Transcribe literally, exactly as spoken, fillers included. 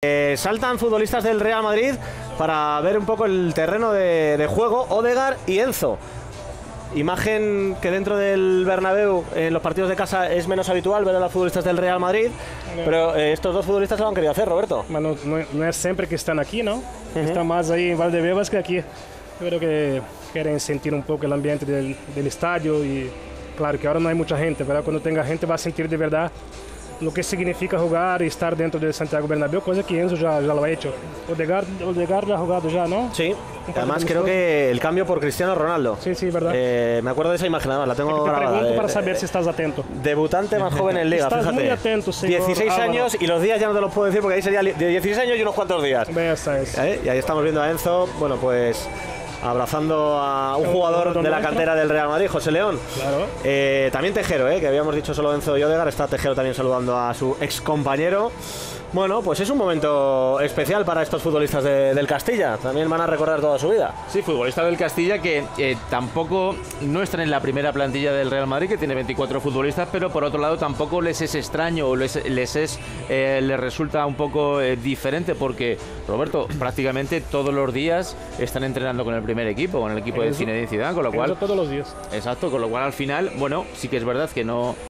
Eh, saltan futbolistas del Real Madrid para ver un poco el terreno de, de juego. Odegaard y Enzo. Imagen que dentro del Bernabéu en los partidos de casa es menos habitual ver a los futbolistas del Real Madrid, pero eh, estos dos futbolistas lo han querido hacer, Roberto. Mas no, no, no es siempre que están aquí, ¿no? Uh-huh. Están más ahí en Valdebebas que aquí. Yo creo que quieren sentir un poco el ambiente del, del estadio y claro que ahora no hay mucha gente, pero cuando tenga gente va a sentir de verdad lo que significa jugar y estar dentro del Santiago Bernabéu, cosa que Enzo ya, ya lo ha hecho. Odegaard, Odegaard ya ha jugado ya, ¿no? Sí, además creo que el cambio por Cristiano Ronaldo. Sí, sí, verdad. Eh, me acuerdo de esa imagen, además la tengo te grabada. pregunto Eh, para saber si estás atento. Debutante más joven en Liga, Estás fíjate. muy atento, señor dieciséis Álvaro. años y los días ya no te los puedo decir porque ahí sería de dieciséis años y unos cuantos días. Esa es. ¿Eh? Y ahí estamos viendo a Enzo, bueno, pues abrazando a un jugador de la cantera del Real Madrid, José León. Claro. Eh, también Tejero, eh, que habíamos dicho solo Enzo y Odegaard, está Tejero también saludando a su ex compañero. Bueno, pues es un momento especial para estos futbolistas de, del Castilla, también van a recordar toda su vida. Sí, futbolistas del Castilla que eh, tampoco no están en la primera plantilla del Real Madrid, que tiene veinticuatro futbolistas, pero por otro lado tampoco les es extraño o les, les, es, eh, les resulta un poco eh, diferente porque, Roberto, prácticamente todos los días están entrenando con el primer equipo, con el equipo de Zinedine Zidane, con lo cual... Todos los días. Exacto, con lo cual al final, bueno, sí que es verdad que no...